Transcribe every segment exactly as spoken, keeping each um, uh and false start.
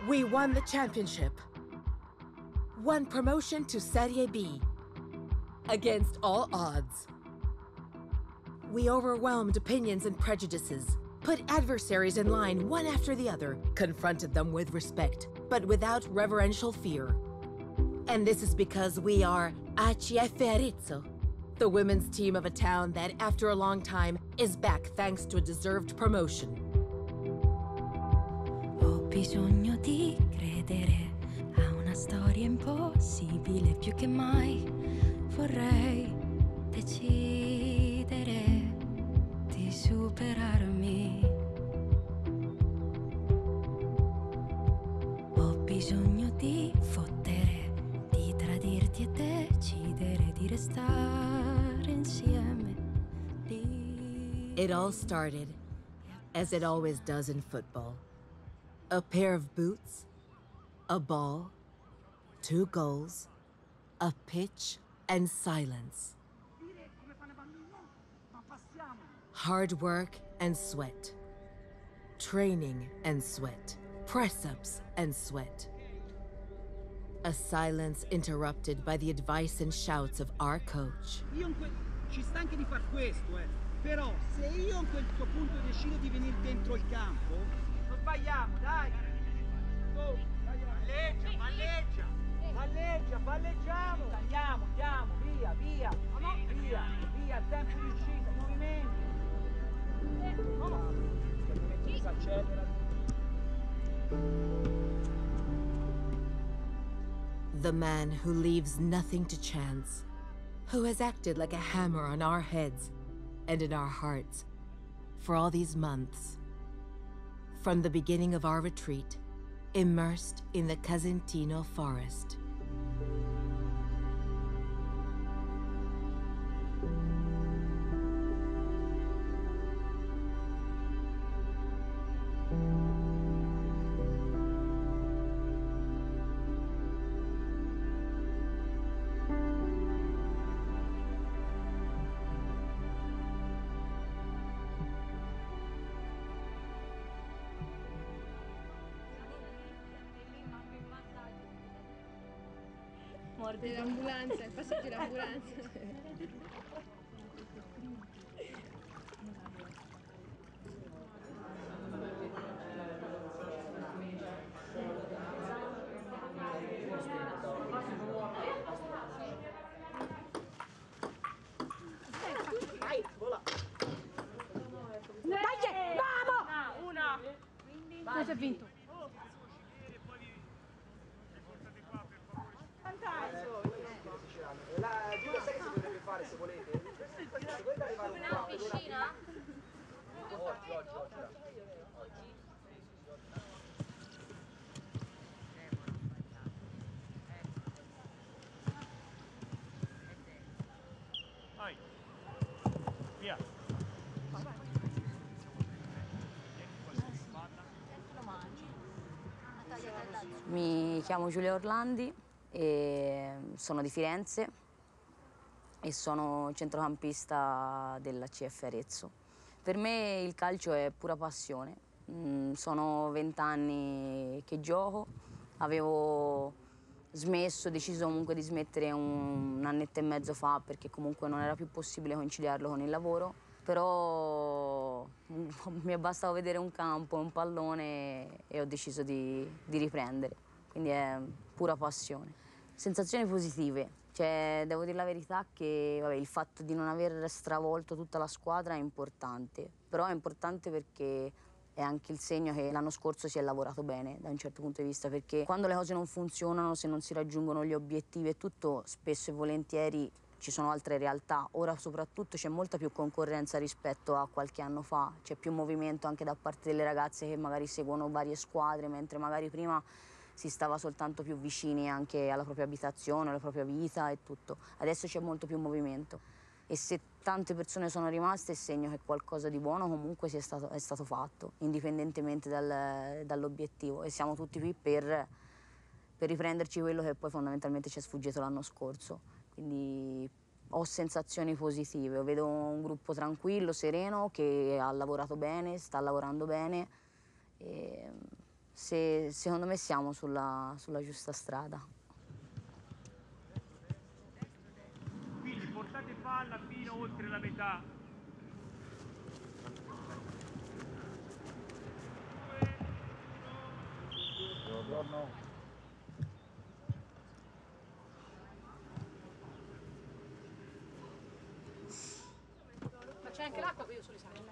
We won the championship. Won promotion to Serie B. Against all odds. We overwhelmed opinions and prejudices, put adversaries in line one after the other, confronted them with respect, but without reverential fear. And this is because we are A C F Arezzo, the women's team of a town that, after a long time, is back thanks to a deserved promotion. Ho bisogno di credere a una storia impossibile, più che mai vorrei decidere di superarmi. Ho bisogno di fottere, di tradirti e decidere di restare insieme. Di... It all started, as it always does in football. A pair of boots, a ball, two goals, a pitch, and silence. Hard work and sweat. Training and sweat. Press-ups and sweat. A silence interrupted by the advice and shouts of our coach. Io in quel... ci sta anche di far questo, eh. Però se io a quel punto decido di venire dentro il campo, non sbagliamo, dai. Oh, palleggia, palleggia, palleggia, palleggiamo. Andiamo, andiamo, via, via, via, via, tempo di uscita, movimenti. No, no, il movimento si accelera. The man who leaves nothing to chance, who has acted like a hammer on our heads and in our hearts for all these months. From the beginning of our retreat, immersed in the Casentino forest. L'ambulanza, il passaggio dell'ambulanza. Vai, vola. Dai, vamos! Una. Cosa ha vinto? La Giulia sai che si potrebbe fare se volete? Se volete arrivare un po' in piscina? Oggi, oggi, oggi. Vai. Via. Mi chiamo Giulia Orlandi e sono di Firenze e sono centrocampista della C F Arezzo. Per me il calcio è pura passione. Sono vent'anni che gioco, avevo smesso, deciso comunque di smettere un, un annetto e mezzo fa perché comunque non era più possibile conciliarlo con il lavoro, però mi è bastato vedere un campo, un pallone e ho deciso di, di riprendere, quindi è pura passione. Sensazioni positive, cioè devo dire la verità che vabbè, il fatto di non aver stravolto tutta la squadra è importante, però è importante perché è anche il segno che l'anno scorso si è lavorato bene da un certo punto di vista, perché quando le cose non funzionano, se non si raggiungono gli obiettivi e tutto, spesso e volentieri ci sono altre realtà. Ora soprattutto c'è molta più concorrenza rispetto a qualche anno fa, c'è più movimento anche da parte delle ragazze che magari seguono varie squadre, mentre magari prima si stava soltanto più vicini anche alla propria abitazione, alla propria vita e tutto. Adesso c'è molto più movimento e se tante persone sono rimaste è segno che qualcosa di buono comunque sia stato, è stato fatto, indipendentemente dal, dall'obiettivo, e siamo tutti qui per, per riprenderci quello che poi fondamentalmente ci è sfuggito l'anno scorso. Quindi ho sensazioni positive, vedo un gruppo tranquillo, sereno, che ha lavorato bene, sta lavorando bene e se, secondo me siamo sulla, sulla giusta strada. Quindi portate palla fino oltre la metà. Buongiorno. Ma c'è anche l'acqua, poi io solo i sali.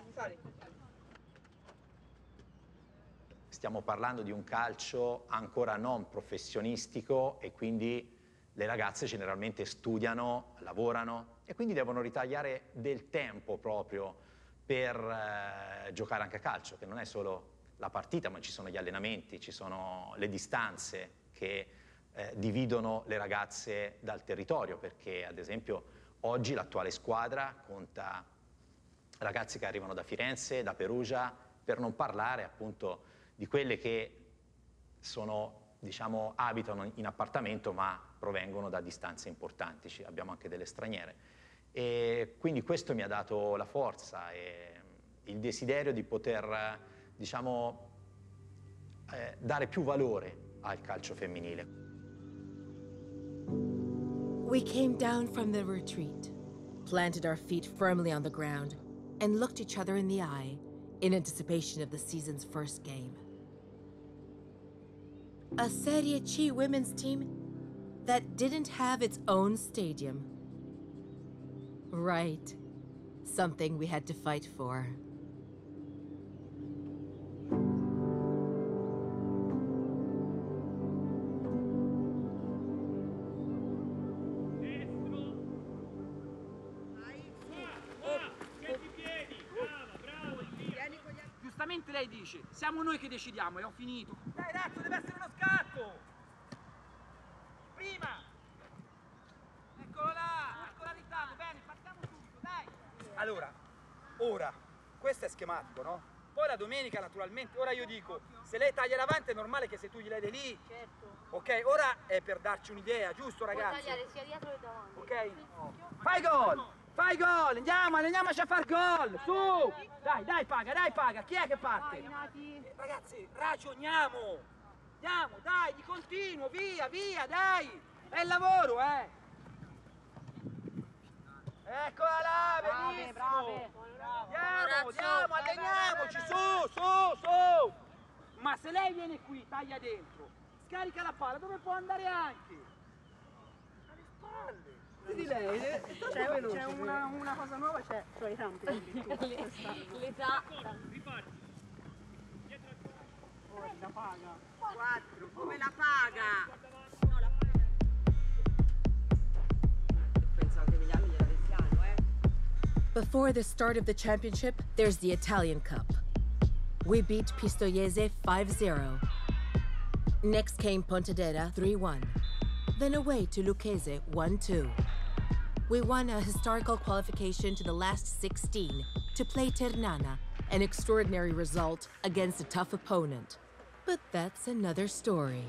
Stiamo parlando di un calcio ancora non professionistico e quindi le ragazze generalmente studiano, lavorano e quindi devono ritagliare del tempo proprio per eh, giocare anche a calcio, che non è solo la partita, ma ci sono gli allenamenti, ci sono le distanze che eh, dividono le ragazze dal territorio, perché ad esempio oggi l'attuale squadra conta ragazzi che arrivano da Firenze, da Perugia, per non parlare appunto di quelle che sono, diciamo, abitano in appartamento ma provengono da distanze importanti. Ci abbiamo anche delle straniere. E quindi questo mi ha dato la forza e il desiderio di poter, diciamo, eh, dare più valore al calcio femminile. We came down from the retreat, planted our feet firmly on the ground, and looked each other in the eye in anticipation of the season's first game. A Serie C women's team that didn't have its own stadium. Right. Something we had to fight for. Giustamente lei dice, siamo noi che decidiamo e ho finito. Dai Razzo, deve essere uno scatto! Prima! Eccolo là, ancora Ritano, bene, partiamo subito, dai! Allora, ora, questo è schematico, no? Poi la domenica naturalmente, ora io dico, se lei taglia davanti è normale che se tu gliela dai lì. Certo. Ok, ora è per darci un'idea, giusto ragazzi? Puoi tagliare sia dietro che davanti. Ok? Fai gol! Fai gol! Andiamo, andiamoci a far gol! Su! Dai, dai, paga, dai, paga! Chi è che parte? Eh, ragazzi, ragioniamo! Andiamo, dai, di continuo, via, via, dai! È il lavoro, eh! Eccola là, benissimo! Brave, brave. Andiamo, andiamo, alleniamoci, su, su, su! Ma se lei viene qui, taglia dentro, scarica la palla, dove può andare anche? Alle spalle! Di lei, c'è una, una cosa nuova, c'è cioè i campi. L'età. Oh, la paga. Quattro, come la paga? Pensavo che negli anni gliela dessiano, eh? Before the start of the championship, there's the Italian Cup. We beat Pistoiese five zero. Next came Pontedera three one. Then away to Lucchese one two. We won a historical qualification to the last sixteen to play Ternana, an extraordinary result against a tough opponent. But that's another story.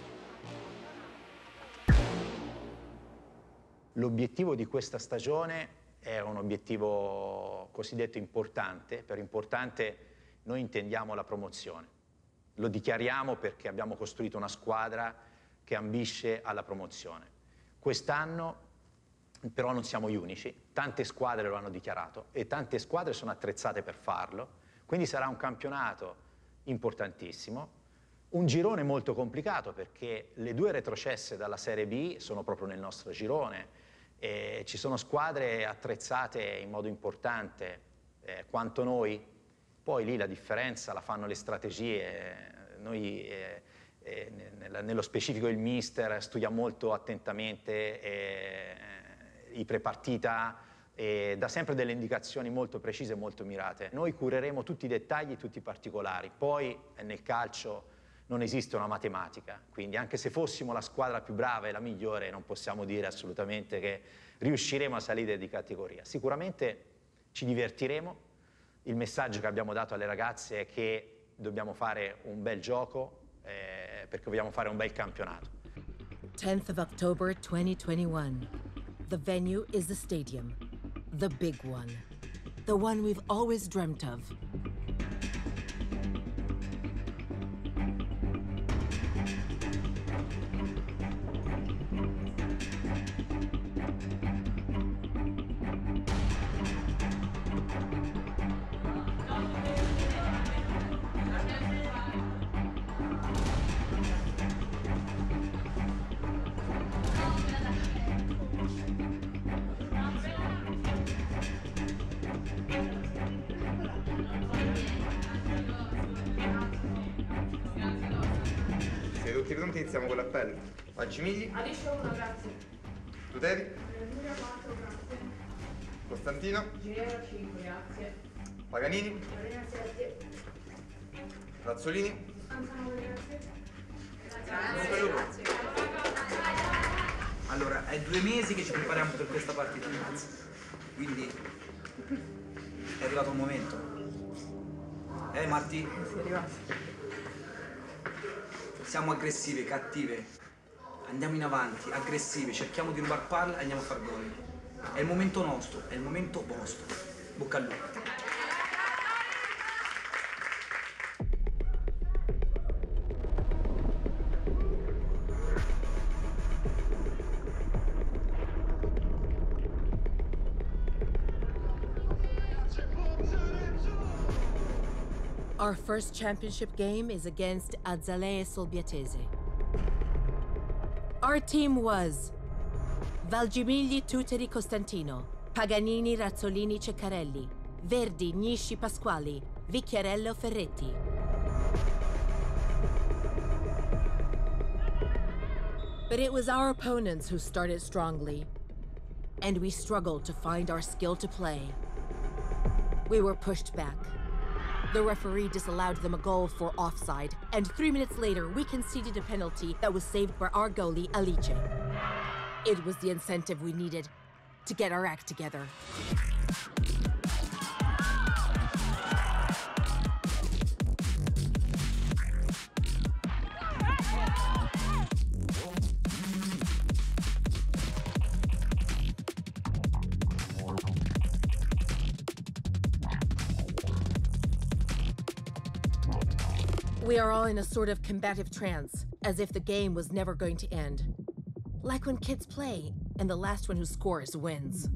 L'obiettivo di questa stagione è un obiettivo cosiddetto importante. Per importante noi intendiamo la promozione. Lo dichiariamo perché abbiamo costruito una squadra che ambisce alla promozione. Quest'anno però non siamo gli unici, tante squadre lo hanno dichiarato e tante squadre sono attrezzate per farlo, quindi sarà un campionato importantissimo, un girone molto complicato perché le due retrocesse dalla Serie B sono proprio nel nostro girone e ci sono squadre attrezzate in modo importante eh, quanto noi, poi lì la differenza la fanno le strategie, noi eh, eh, nello specifico il mister studia molto attentamente eh, i prepartita e dà sempre delle indicazioni molto precise e molto mirate. Noi cureremo tutti i dettagli, tutti i particolari. Poi nel calcio non esiste una matematica, quindi anche se fossimo la squadra più brava e la migliore non possiamo dire assolutamente che riusciremo a salire di categoria. Sicuramente ci divertiremo. Il messaggio che abbiamo dato alle ragazze è che dobbiamo fare un bel gioco eh, perché vogliamo fare un bel campionato. tenth of October twenty twenty-one. The venue is the stadium, the big one, the one we've always dreamt of. iniziamo con l'appello. Valcimigli. Alice uno, grazie. Tuteri. Giulia quattro, grazie. Costantino. Ginevra cinque, grazie. Paganini. Marina sette. Razzolini. Antonio, grazie. Grazie. Allora, è due mesi che ci prepariamo per questa partita, ragazzi. Quindi è arrivato un momento. Eh, Marti? Sì, è arrivato. Siamo aggressive, cattive. Andiamo in avanti, aggressive, cerchiamo di rubar palla e andiamo a far gol. È il momento nostro, è il momento vostro. Bocca al lupo. Our first championship game is against Azalee Solbiatese. Our team was Valgimigli Tuteri Costantino, Paganini Razzolini Ceccarelli, Verdi Nisci Pasquali, Vicchiarello Ferretti. But it was our opponents who started strongly, and we struggled to find our skill to play. We were pushed back. The referee disallowed them a goal for offside, and three minutes later, we conceded a penalty that was saved by our goalie, Alice. It was the incentive we needed to get our act together. We are all in a sort of combative trance, as if the game was never going to end. Like when kids play, and the last one who scores wins.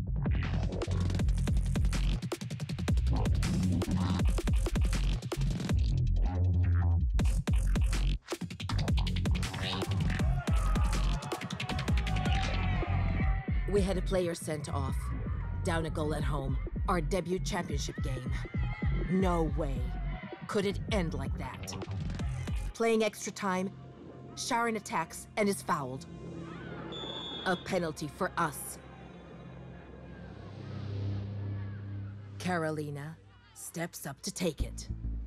We had a player sent off, down a goal at home, our debut championship game. No way could it end like that. Playing extra time, Sharon attacks and is fouled. A penalty for us. Carolina steps up to take it.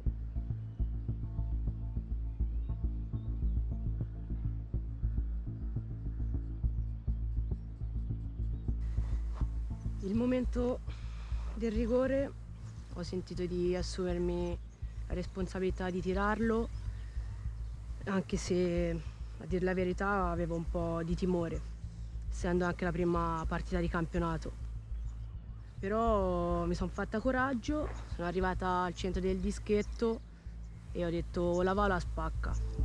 Il momento del rigore ho sentito di assumermi la responsabilità di tirarlo, anche se, a dire la verità, avevo un po' di timore, essendo anche la prima partita di campionato. Però mi sono fatta coraggio, sono arrivata al centro del dischetto e ho detto la va, la spacca.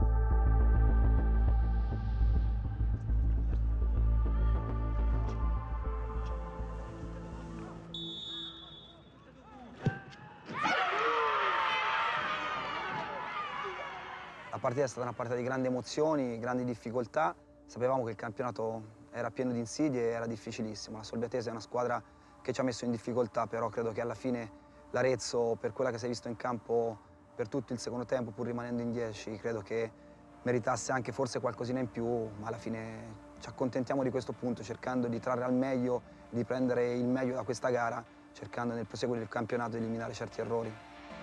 La partita è stata una partita di grandi emozioni, grandi difficoltà. Sapevamo che il campionato era pieno di insidie e era difficilissimo. La Solbiatese è una squadra che ci ha messo in difficoltà, però credo che alla fine l'Arezzo, per quella che si è visto in campo per tutto il secondo tempo, pur rimanendo in dieci, credo che meritasse anche forse qualcosina in più, ma alla fine ci accontentiamo di questo punto, cercando di trarre al meglio, di prendere il meglio da questa gara, cercando nel proseguo del campionato di eliminare certi errori.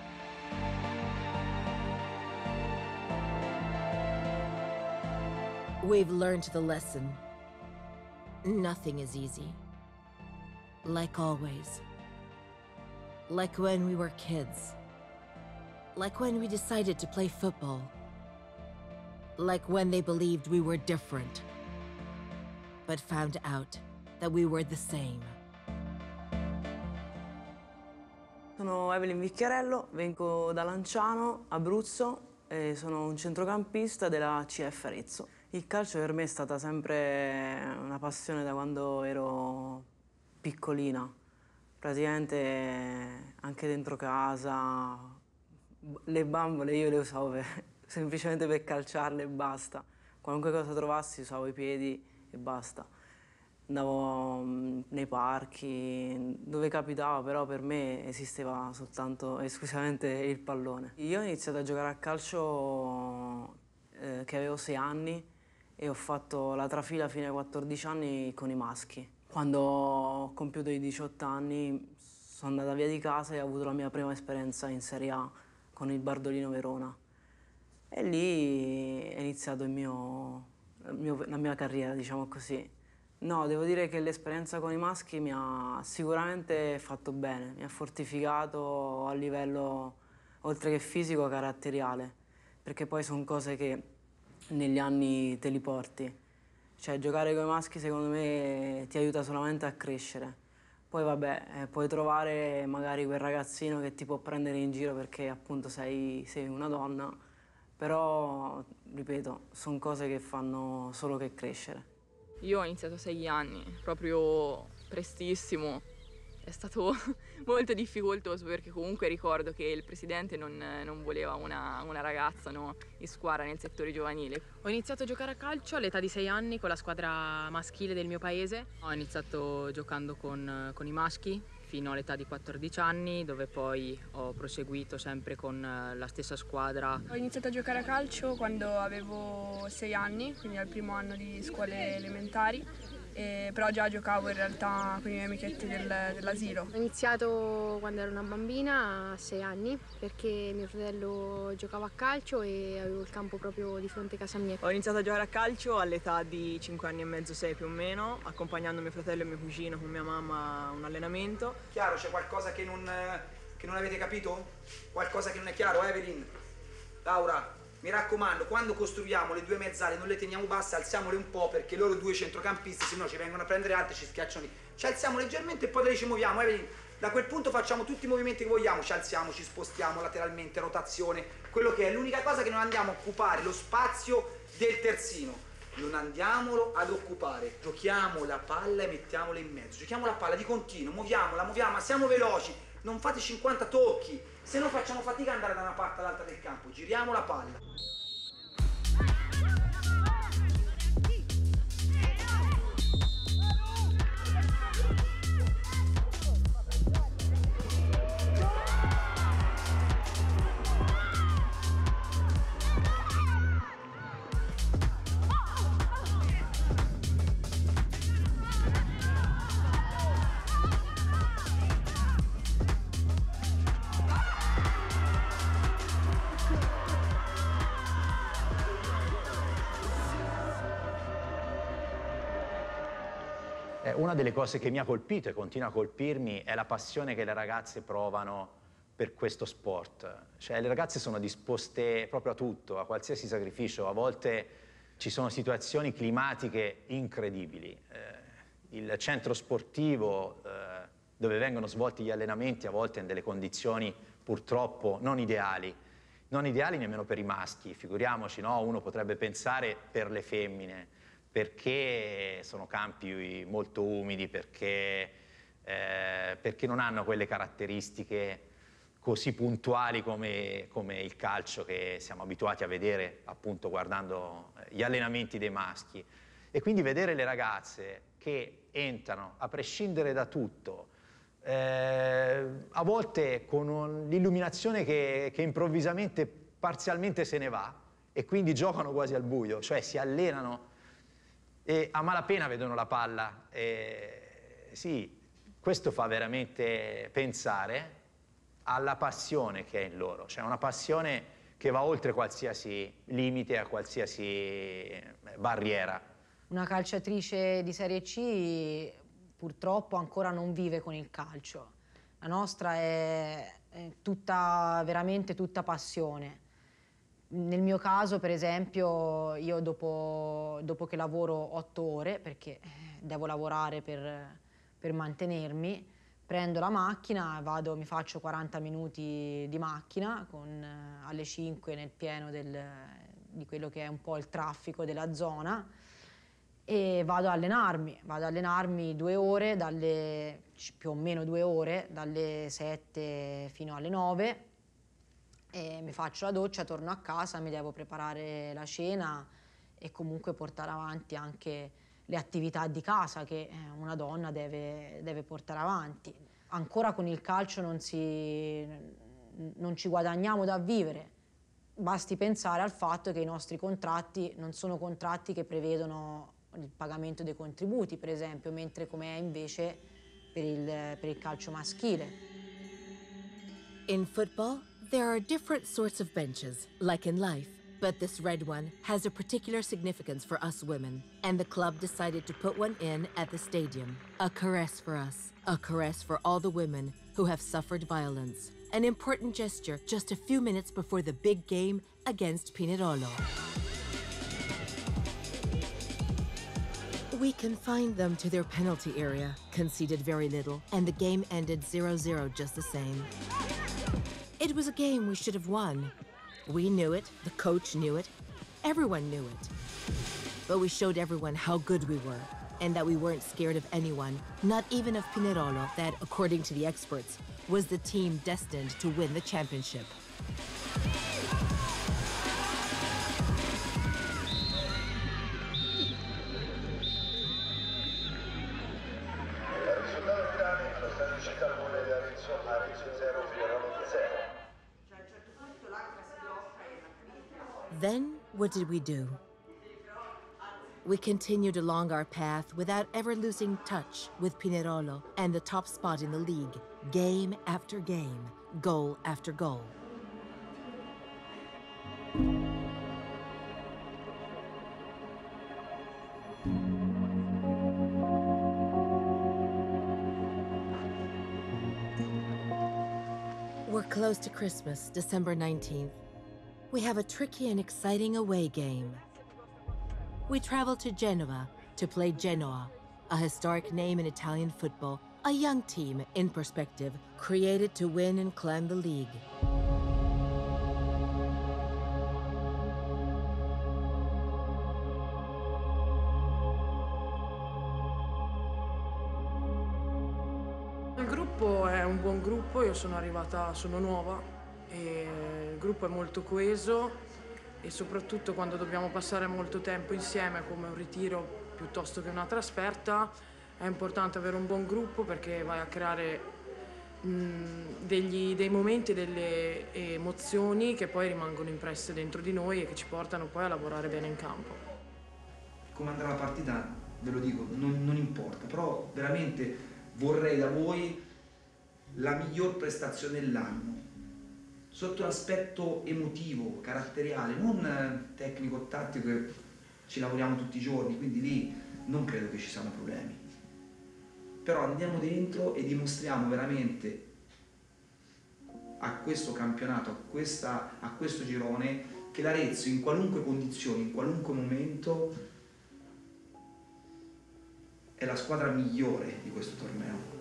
We've learned the lesson. Nothing is easy. Like always. Like when we were kids. Like when we decided to play football. Like when they believed we were different, but found out that we were the same. Sono Evelyn Vicchiarello, vengo da Lanciano, Abruzzo, e sono un centrocampista della C F Arezzo. Il calcio per me è stata sempre una passione da quando ero piccolina. Praticamente anche dentro casa, le bambole io le usavo per, semplicemente per calciarle e basta. Qualunque cosa trovassi usavo i piedi e basta. Andavo nei parchi, dove capitava, però per me esisteva soltanto esclusivamente il pallone. Io ho iniziato a giocare a calcio eh, che avevo sei anni e ho fatto la trafila fino ai quattordici anni con i maschi. Quando ho compiuto i diciotto anni sono andata via di casa e ho avuto la mia prima esperienza in Serie A con il Bardolino Verona. E lì è iniziato il mio, il mio, la mia carriera, diciamo così. No, devo dire che l'esperienza con i maschi mi ha sicuramente fatto bene, mi ha fortificato a livello, oltre che fisico, caratteriale, perché poi sono cose che negli anni te li porti. Cioè, giocare con i maschi, secondo me, ti aiuta solamente a crescere. Poi, vabbè, eh, puoi trovare magari quel ragazzino che ti può prendere in giro perché, appunto, sei, sei una donna, però, ripeto, sono cose che fanno solo che crescere. Io ho iniziato a sei anni, proprio prestissimo. È stato molto difficoltoso perché comunque ricordo che il presidente non, non voleva una, una ragazza, no, in squadra nel settore giovanile. Ho iniziato a giocare a calcio all'età di sei anni con la squadra maschile del mio paese. Ho iniziato giocando con, con i maschi fino all'età di quattordici anni, dove poi ho proseguito sempre con la stessa squadra. Ho iniziato a giocare a calcio quando avevo sei anni, quindi al primo anno di scuole elementari. Eh, però già giocavo in realtà con i miei amichetti del, dell'asilo. Ho iniziato quando ero una bambina, a sei anni, perché mio fratello giocava a calcio e avevo il campo proprio di fronte a casa mia. Ho iniziato a giocare a calcio all'età di cinque anni e mezzo, sei più o meno, accompagnando mio fratello e mio cugino con mia mamma a un allenamento. Chiaro, c'è qualcosa che non, che non avete capito? Qualcosa che non è chiaro, Evelyn? Laura? Mi raccomando, quando costruiamo le due mezzali non le teniamo basse, alziamole un po' perché loro due centrocampisti se no ci vengono a prendere alte e ci schiacciano lì. Ci alziamo leggermente e poi ci muoviamo, Evelyn. Da quel punto facciamo tutti i movimenti che vogliamo, ci alziamo, ci spostiamo lateralmente, rotazione, quello che è. L'unica cosa che non andiamo a occupare lo spazio del terzino. Non andiamolo ad occupare. Giochiamo la palla e mettiamola in mezzo. Giochiamo la palla di continuo, muoviamola, muoviamola, siamo veloci. Non fate cinquanta tocchi, se no facciamo fatica ad andare da una parte all'altra del campo. Giriamo la palla. Una delle cose che mi ha colpito e continua a colpirmi è la passione che le ragazze provano per questo sport. Cioè, le ragazze sono disposte proprio a tutto, a qualsiasi sacrificio. A volte ci sono situazioni climatiche incredibili. Eh, il centro sportivo eh, dove vengono svolti gli allenamenti a volte in delle condizioni purtroppo non ideali. Non ideali nemmeno per i maschi, figuriamoci, no? Uno potrebbe pensare per le femmine, perché sono campi molto umidi, perché, eh, perché non hanno quelle caratteristiche così puntuali come, come il calcio che siamo abituati a vedere appunto guardando gli allenamenti dei maschi. E quindi vedere le ragazze che entrano a prescindere da tutto, eh, a volte con l'illuminazione che, che improvvisamente parzialmente se ne va e quindi giocano quasi al buio, cioè si allenano e a malapena vedono la palla. E sì, questo fa veramente pensare alla passione che è in loro, cioè una passione che va oltre qualsiasi limite, a qualsiasi barriera. Una calciatrice di Serie C purtroppo ancora non vive con il calcio. La nostra è, è tutta, veramente tutta passione. Nel mio caso, per esempio, io dopo, dopo che lavoro otto ore, perché devo lavorare per, per mantenermi, prendo la macchina, vado, mi faccio quaranta minuti di macchina con, alle cinque nel pieno del, di quello che è un po' il traffico della zona e vado a allenarmi. Vado a allenarmi due ore, dalle, più o meno due ore, dalle sette fino alle nove. E mi faccio la doccia, torno a casa, mi devo preparare la cena e comunque portare avanti anche le attività di casa che una donna deve, deve portare avanti. Ancora con il calcio non, si, non ci guadagniamo da vivere, Basti pensare al fatto che i nostri contratti non sono contratti che prevedono il pagamento dei contributi, per esempio, mentre come è invece per il, per il calcio maschile. In football, there are different sorts of benches, like in life, but this red one has a particular significance for us women, and the club decided to put one in at the stadium. A caress for us, a caress for all the women who have suffered violence. An important gesture just a few minutes before the big game against Pinerolo. We confined them to their penalty area, conceded very little, and the game ended zero zero just the same. It was a game we should have won. We knew it, the coach knew it, everyone knew it. But we showed everyone how good we were, and that we weren't scared of anyone, not even of Pinerolo, that, according to the experts, was the team destined to win the championship. Then, what did we do? We continued along our path without ever losing touch with Pinerolo and the top spot in the league, game after game, goal after goal. We're close to Christmas, December nineteenth. We have a tricky and exciting away game. We travel to Genoa to play Genoa, a historic name in Italian football, a young team in perspective, created to win and climb the league. Il gruppo è un buon gruppo, io sono arrivata, sono nuova e il gruppo è molto coeso e soprattutto quando dobbiamo passare molto tempo insieme come un ritiro piuttosto che una trasferta è importante avere un buon gruppo perché vai a creare mh, degli, dei momenti, delle emozioni che poi rimangono impresse dentro di noi e che ci portano poi a lavorare bene in campo. Come andrà la partita ve lo dico, non, non importa, però veramente vorrei da voi la miglior prestazione dell'anno. Sotto l'aspetto emotivo, caratteriale, non tecnico-tattico, che ci lavoriamo tutti i giorni, quindi lì non credo che ci siano problemi. Però andiamo dentro e dimostriamo veramente a questo campionato, a, questa, a questo girone, che l'Arezzo in qualunque condizione, in qualunque momento, è la squadra migliore di questo torneo.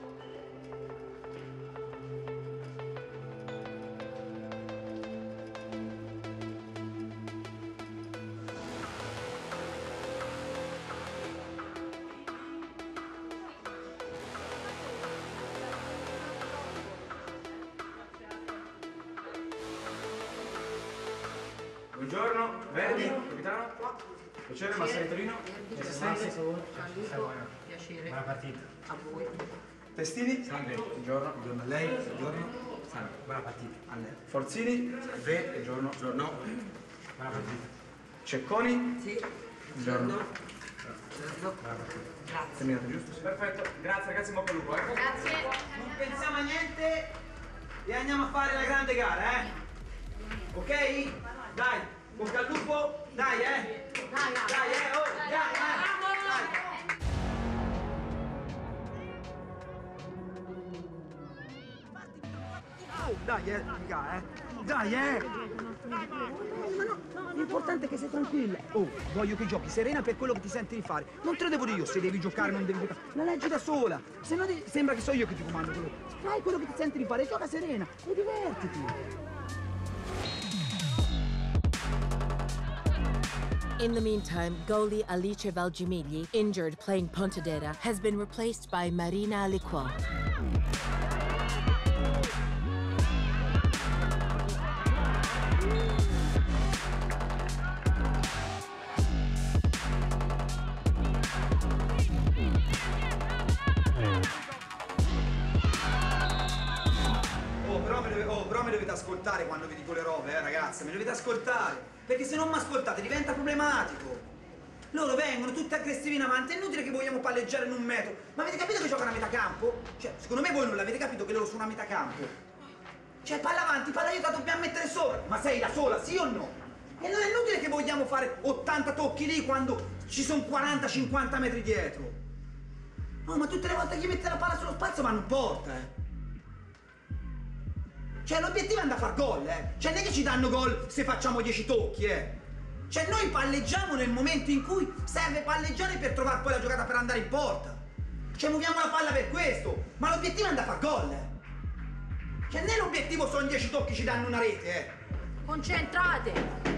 Buongiorno, Verdi, capitano, piacere, Massimo Torino, assistente. Piacere. Buona partita. A voi. Testini, salve, buongiorno, buongiorno a lei, buongiorno, salve, buona partita. A lei. Forzini, salve, buongiorno, buongiorno, buona partita. Cecconi, sì, buongiorno. Buongiorno. Buona partita. Grazie. Terminato, giusto? Perfetto, grazie ragazzi, in bocca al lupo. Eh. Grazie. Non pensiamo a niente e andiamo a fare la grande gara, eh? Ok? Dai, bocca al lupo, dai, eh! Dai, dai, eh! Oh, andiamo, eh! Dai! Oh, dai, eh, raga, eh! Dai, eh! Ma no, l'importante è che sei tranquilla. Oh, voglio che giochi serena per quello che ti senti di fare. Non te lo devo dire io se devi giocare o non devi giocare. La leggi da sola. Se no ti... sembra che so io che ti comando quello. Fai quello che ti senti di fare, gioca serena e divertiti. In the meantime, goalie Alice Valgimigli, injured playing Pontedera, has been replaced by Marina Aliquo. Oh, però mi dovete, oh, però mi dovete ascoltare. ascoltare quando vi dico le robe, eh ragazze, me le dovete ascoltare, perché se non mi ascoltate diventa problematico. Loro vengono tutti aggressivi in avanti, è inutile che vogliamo palleggiare in un metro. Ma avete capito che giocano a metà campo? Cioè, secondo me voi non l'avete capito che loro sono a metà campo. Cioè, palla avanti, palla dietro, dobbiamo mettere sopra. Ma sei da sola, sì o no? E non è inutile che vogliamo fare ottanta tocchi lì quando ci sono quaranta cinquanta metri dietro. No, ma tutte le volte che gli metti la palla sullo spazio vanno in porta, eh. Cioè, l'obiettivo è andare a far gol, eh. Cioè, non è che ci danno gol se facciamo dieci tocchi, eh. Cioè, noi palleggiamo nel momento in cui serve palleggiare per trovare poi la giocata per andare in porta. Cioè, muoviamo la palla per questo. Ma l'obiettivo è andare a far gol, eh. Cioè, né l'obiettivo sono dieci tocchi ci danno una rete, eh. Concentrate!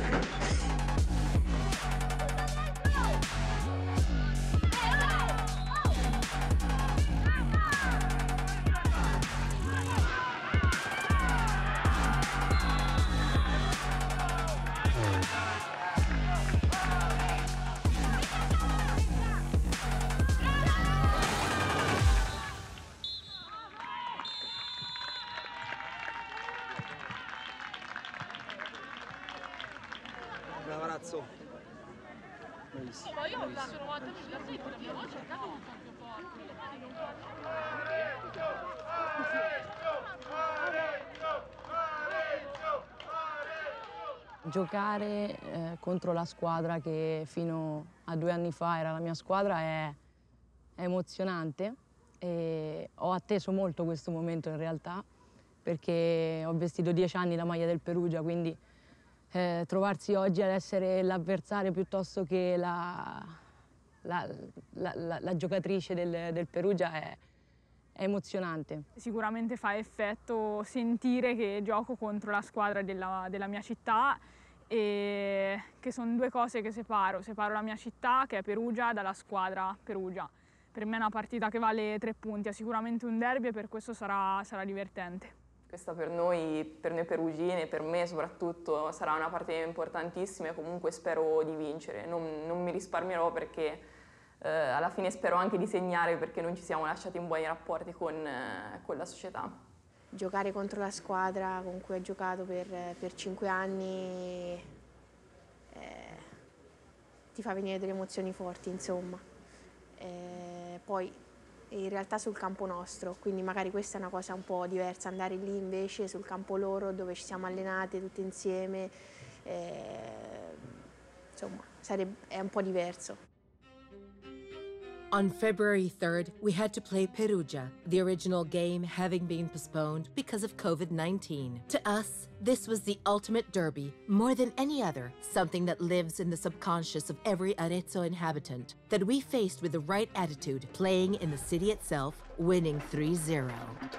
Brava Razzo. Bravissimo. Ma io ho visto novanta minuti da secco, la mia voce è un po' più forte. Giocare eh, contro la squadra che fino a due anni fa era la mia squadra è, è emozionante e ho atteso molto questo momento in realtà perché ho vestito dieci anni la maglia del Perugia, quindi Eh, trovarsi oggi ad essere l'avversario piuttosto che la, la, la, la, la giocatrice del, del Perugia è, è emozionante. Sicuramente fa effetto sentire che gioco contro la squadra della, della mia città e che sono due cose che separo. Separo la mia città, che è Perugia, dalla squadra Perugia. Per me è una partita che vale tre punti, è sicuramente un derby e per questo sarà, sarà divertente. Questa per noi, per noi perugine, per me soprattutto, sarà una partita importantissima e comunque spero di vincere. Non, non mi risparmierò perché eh, alla fine spero anche di segnare perché non ci siamo lasciati in buoni rapporti con, eh, con la società. Giocare contro la squadra con cui ho giocato per, per cinque anni eh, ti fa venire delle emozioni forti, insomma. Eh, poi in realtà sul campo nostro, quindi magari questa è una cosa un po' diversa, andare lì invece sul campo loro dove ci siamo allenate tutte insieme, eh, insomma sarebbe, è un po' diverso. On February third, we had to play Perugia, the original game having been postponed because of COVID nineteen. To us, this was the ultimate derby, more than any other, something that lives in the subconscious of every Arezzo inhabitant, that we faced with the right attitude, playing in the city itself, winning three zero.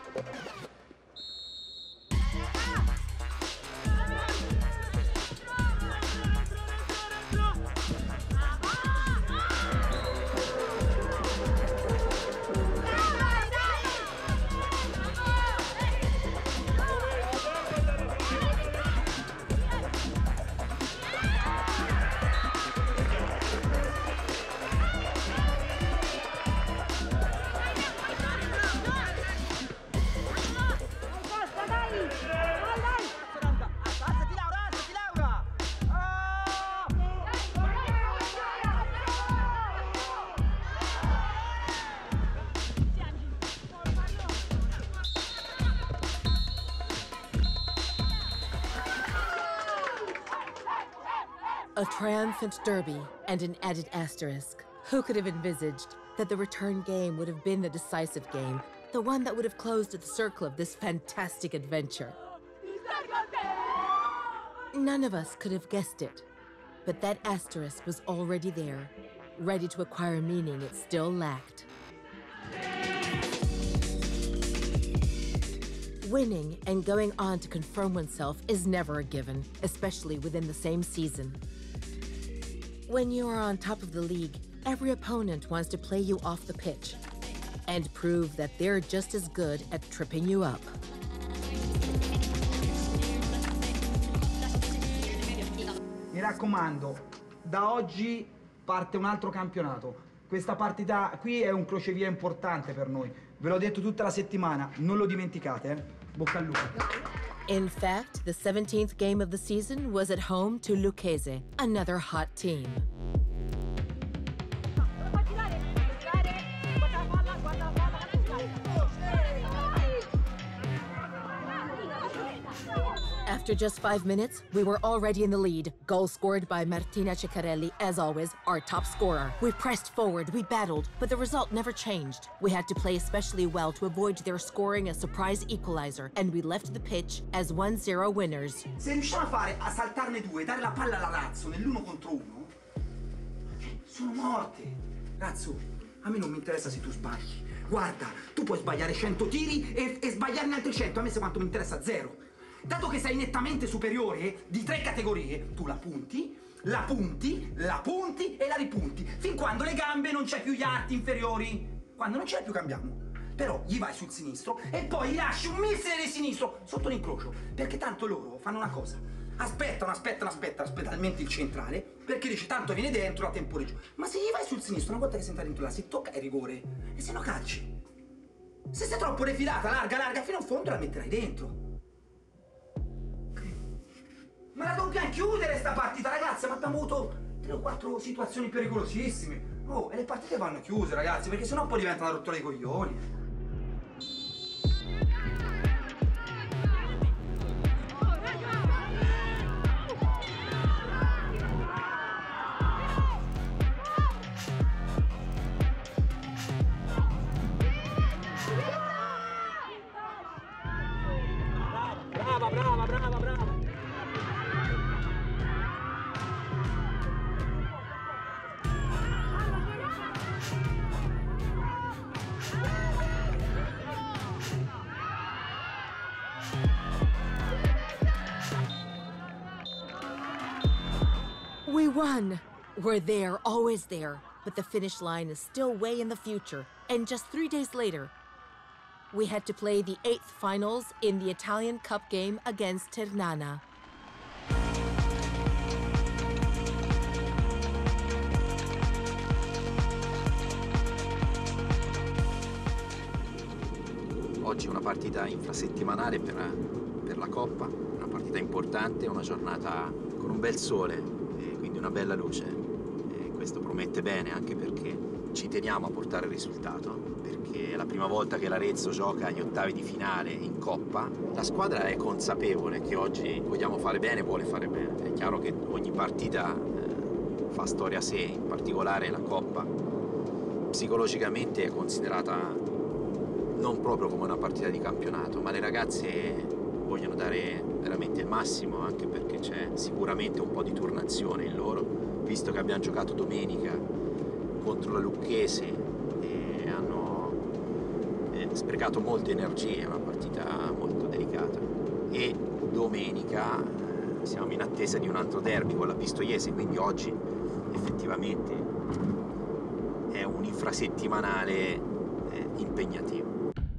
A triumphant derby and an added asterisk. Who could have envisaged that the return game would have been the decisive game, the one that would have closed the circle of this fantastic adventure? None of us could have guessed it, but that asterisk was already there, ready to acquire meaning it still lacked. Winning and going on to confirm oneself is never a given, especially within the same season. When you are on top of the league, every opponent wants to play you off the pitch and prove that they're just as good at tripping you up. Mi raccomando, da oggi parte un altro campionato. Questa partita qui è un crocevia importante per noi. Ve l'ho detto tutta la settimana, non lo dimenticate, eh? Bocca al lupo. In fact, the seventeenth game of the season was at home to Lucchese, another hot team. After just five minutes, we were already in the lead. Goal scored by Martina Ceccarelli, as always, our top scorer. We pressed forward, we battled, but the result never changed. We had to play especially well to avoid their scoring a surprise equalizer, and we left the pitch as one zero winners. Se riusciamo a fare a saltarne due, dare la palla alla Lazio nell'uno contro uno, sono morte. Razzo, a me non mi interessa se tu sbagli. Guarda, tu puoi sbagliare cento tiri e, e sbagliarne altri cento, a me se quanto mi interessa zero. Dato che sei nettamente superiore di tre categorie, tu la punti, la punti, la punti e la ripunti, fin quando le gambe non c'è più gli arti inferiori. Quando non c'è più cambiamo. Però gli vai sul sinistro e poi gli lasci un missile di sinistro sotto l'incrocio, perché tanto loro fanno una cosa. Aspettano, aspettano, aspettano, aspettano talmente il centrale, perché dice tanto viene dentro, a temporeggio. Ma se gli vai sul sinistro, una volta che sei entrato dentro là, si tocca è rigore, e se no calci. Se sei troppo refilata, larga, larga, fino a fondo la metterai dentro. Ma la dobbiamo chiudere sta partita, ragazzi, ma abbiamo avuto tre o quattro situazioni pericolosissime. Oh, e le partite vanno chiuse, ragazzi, perché sennò poi diventa una rottura dei coglioni. Brava, brava, brava, brava. We won! We're there, always there, but the finish line is still way in the future. And just three days later, we had to play the eighth finals in the Italian Cup game against Ternana. Oggi è una partita infrasettimanale per, per la Coppa, una partita importante, una giornata con un bel sole e quindi una bella luce. E questo promette bene anche perché ci teniamo a portare il risultato, perché è la prima volta che l'Arezzo gioca agli ottavi di finale in Coppa. La squadra è consapevole che oggi vogliamo fare bene, vuole fare bene. È chiaro che ogni partita eh, fa storia a sé, in particolare la Coppa psicologicamente è considerata non proprio come una partita di campionato, ma le ragazze vogliono dare veramente il massimo, anche perché c'è sicuramente un po' di turnazione in loro, visto che abbiamo giocato domenica contro la Lucchese e hanno eh, sprecato molte energie, è una partita molto delicata. E domenica eh, siamo in attesa di un altro derby con la Pistoiese, quindi oggi effettivamente è un infrasettimanale eh, impegnativo.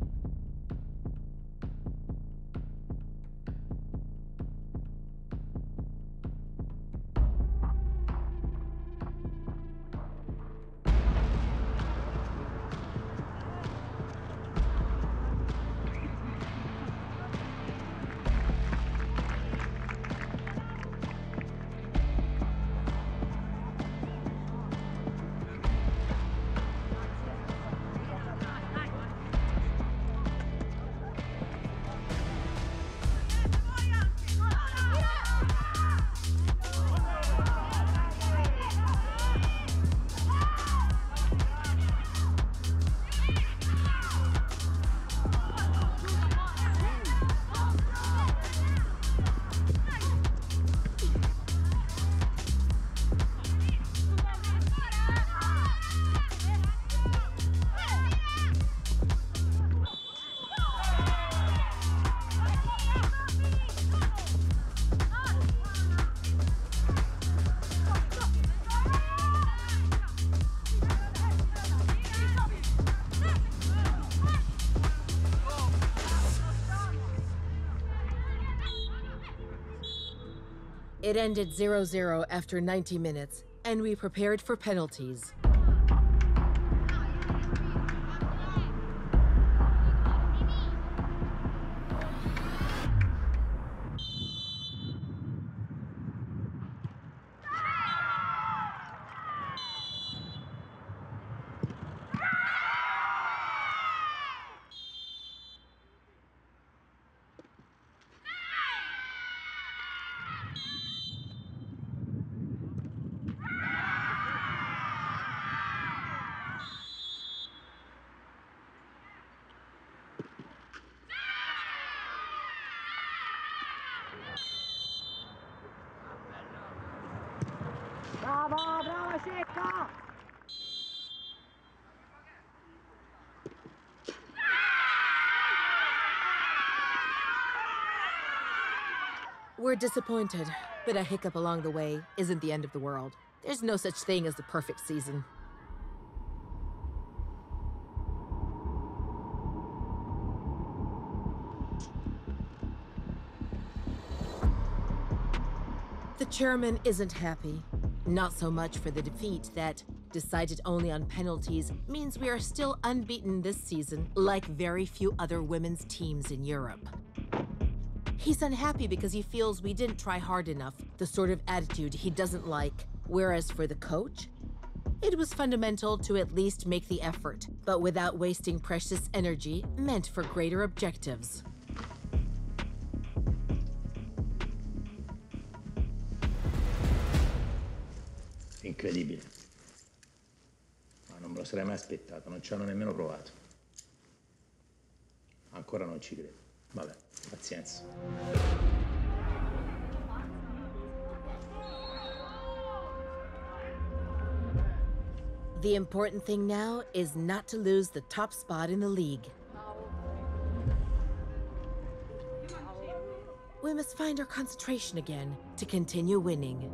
It ended zero zero after ninety minutes, and we prepared for penalties. We're disappointed, but a hiccup along the way isn't the end of the world. There's no such thing as the perfect season. The chairman isn't happy. Not so much for the defeat that, decided only on penalties, means we are still unbeaten this season, like very few other women's teams in Europe. He's unhappy because he feels we didn't try hard enough, the sort of attitude he doesn't like. Whereas for the coach, it was fundamental to at least make the effort, but without wasting precious energy meant for greater objectives. Incredibile. Ma non me lo sarei mai aspettato, non ci hanno nemmeno provato. Ancora non ci credo. Vabbè, pazienza. The important thing now is not to lose the top spot in the league. We must find our concentration again to continue winning.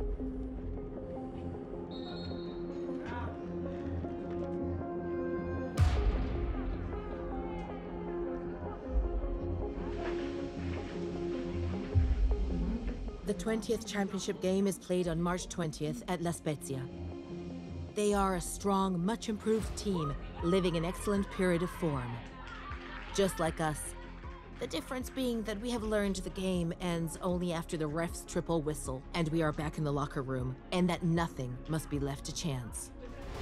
The twentieth championship game is played on March twentieth at La Spezia. They are a strong, much improved team, living an excellent period of form. Just like us. The difference being that we have learned the game ends only after the ref's triple whistle and we are back in the locker room, and that nothing must be left to chance.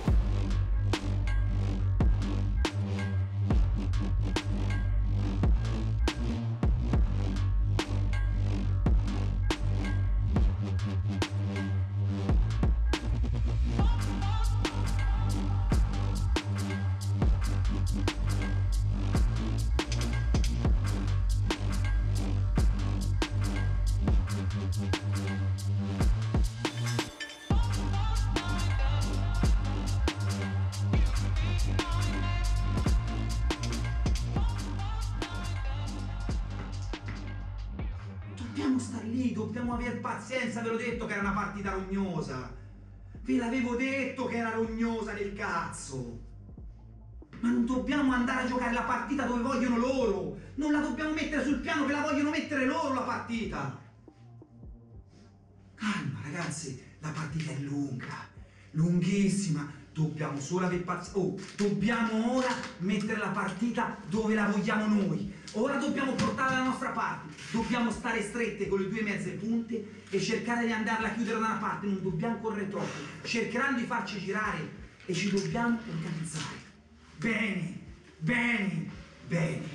Dobbiamo star lì, dobbiamo aver pazienza, ve l'ho detto che era una partita rognosa. Ve l'avevo detto che era rognosa nel cazzo. Ma non dobbiamo andare a giocare la partita dove vogliono loro. Non la dobbiamo mettere sul piano che la vogliono mettere loro la partita. Calma ragazzi, la partita è lunga, lunghissima. Dobbiamo solo avere pazienza. Oh, dobbiamo ora mettere la partita dove la vogliamo noi. Ora dobbiamo portarla dalla nostra parte. Dobbiamo stare strette con le due mezze punte e cercare di andarla a chiudere da una parte. Non dobbiamo correre troppo. Cercheranno di farci girare e ci dobbiamo organizzare. Bene, bene, bene.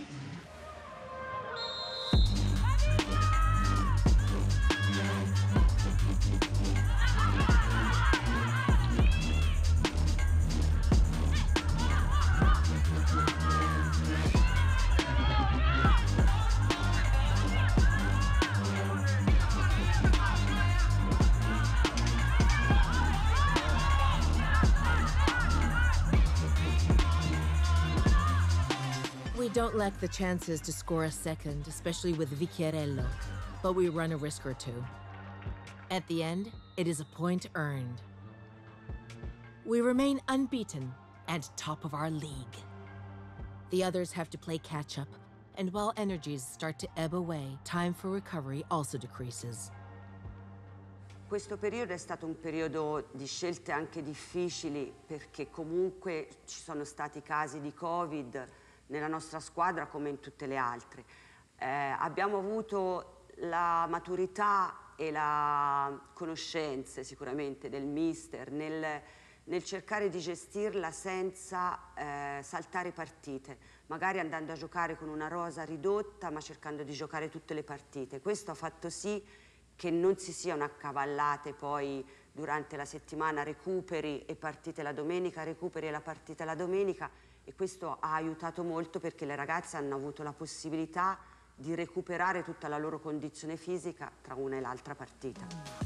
We don't lack the chances to score a second, especially with Vecchiarello, but we run a risk or two. At the end, it is a point earned. We remain unbeaten and top of our league. The others have to play catch-up, and while energies start to ebb away, time for recovery also decreases. Questo periodo è stato un periodo di scelte anche difficili, perché comunque ci sono stati casi di Covid nella nostra squadra come in tutte le altre. Eh, abbiamo avuto la maturità e la conoscenze sicuramente del mister nel, nel cercare di gestirla senza eh, saltare partite, magari andando a giocare con una rosa ridotta ma cercando di giocare tutte le partite. Questo ha fatto sì che non si siano accavallate poi durante la settimana recuperi e partite la domenica, recuperi e la partita la domenica, e questo ha aiutato molto perché le ragazze hanno avuto la possibilità di recuperare tutta la loro condizione fisica tra una e l'altra partita.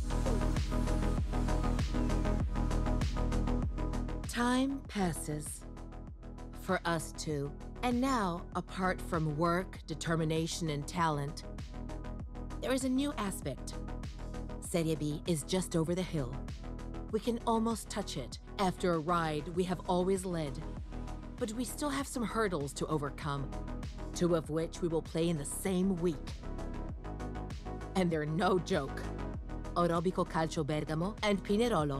Time passes. For us too. And now, apart from work, determination, and talent, there is a new aspect. Serie B is just over the hill. We can almost touch it after a ride we have always led. But we still have some hurdles to overcome, two of which we will play in the same week. And they're no joke. Orobico Calcio Bergamo and Pinerolo.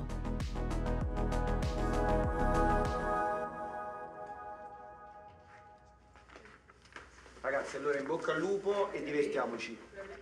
Ragazzi, allora in bocca al lupo e divertiamoci.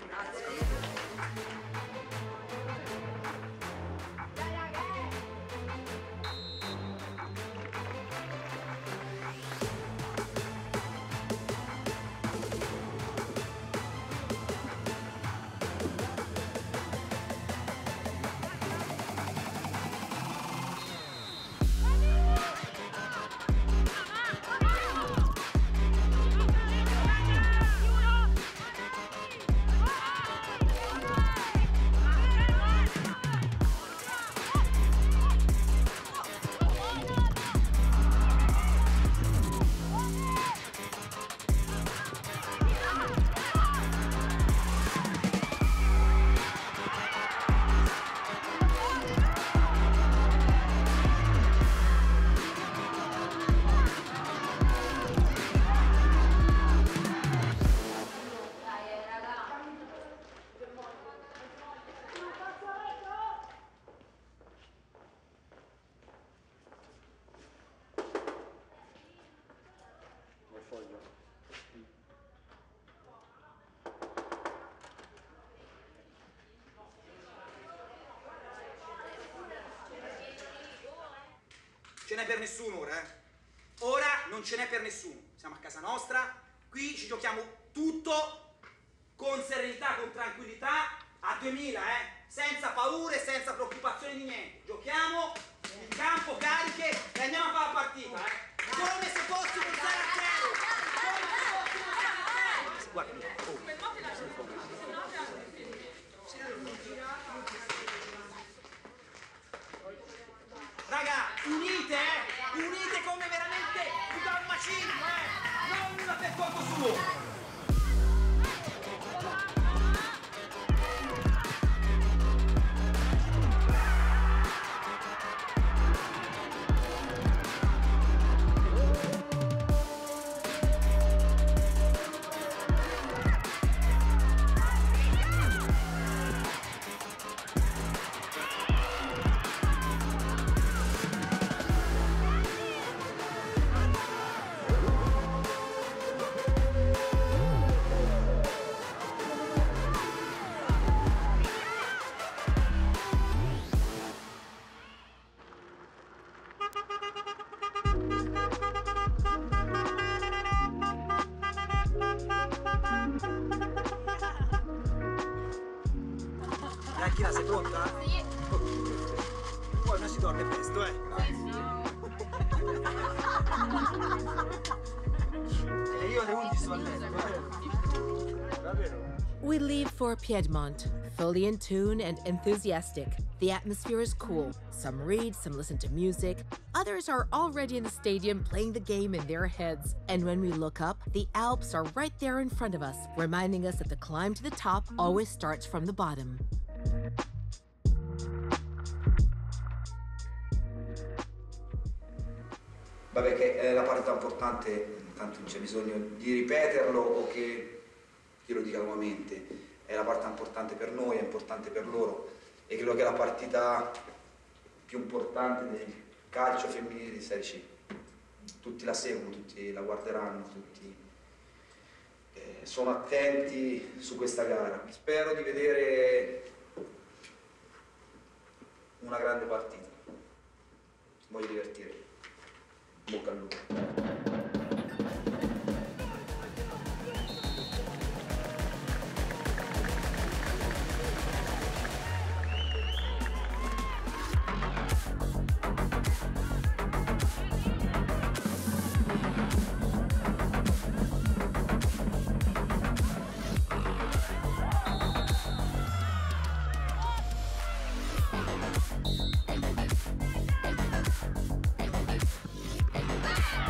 Ce n'è per nessuno ora, eh? Ora non ce n'è per nessuno. Siamo a casa nostra, qui ci giochiamo tutto con serenità, con tranquillità, a duemila, eh? Senza paure, senza preoccupazioni di niente. Giochiamo in campo, cariche e andiamo a fare la partita, eh? Come se fossimo un zero a zero! Come se fossimo un zero a zero! Guarda, raga, unite, eh! Unite come veramente un macigno, eh! Non una per conto suo! Bianchina, sei pronta? Sì. Poi non si dorme presto, eh? E io alle undici sto a letto, eh? Davvero? We leave for Piedmont, fully in tune and enthusiastic. The atmosphere is cool. Some read, some listen to music. Others are already in the stadium playing the game in their heads. And when we look up, the Alps are right there in front of us, reminding us that the climb to the top always starts from the bottom. Vabbè, che è la parte importante, tanto non c'è bisogno di ripeterlo o che io lo dica nuovamente, è la parte importante per noi, è importante per loro e credo che è la partita più importante del calcio femminile di Serie C. Tutti la seguono, tutti la guarderanno, tutti eh, sono attenti su questa gara. Spero di vedere una grande partita, voglio divertire. Bocca al lupo. Ah!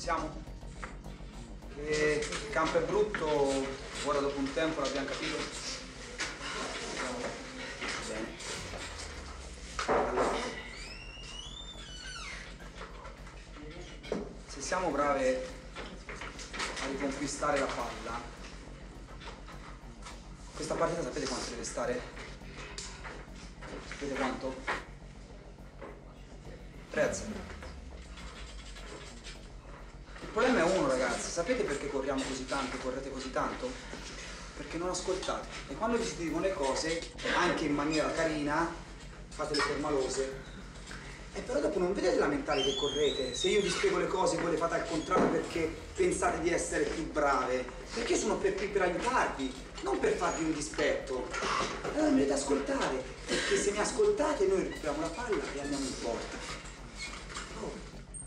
siamo? E il campo è brutto, ora dopo un tempo l'abbiamo capito. Bene. Allora, se siamo brave a riconquistare la palla, questa partita sapete quanto deve stare? Sapete quanto? tre a zero. Il problema è uno, ragazzi, sapete perché corriamo così tanto, correte così tanto? Perché non ascoltate. E quando vi si dicono le cose, anche in maniera carina, fate le permalose. E però dopo non vedete lamentare che correte. Se io vi spiego le cose, voi le fate al contrario perché pensate di essere più brave. Perché io sono per, per aiutarvi, non per farvi un dispetto. Allora mi dovete ascoltare, perché se mi ascoltate noi recuperiamo la palla e andiamo in porta. Oh.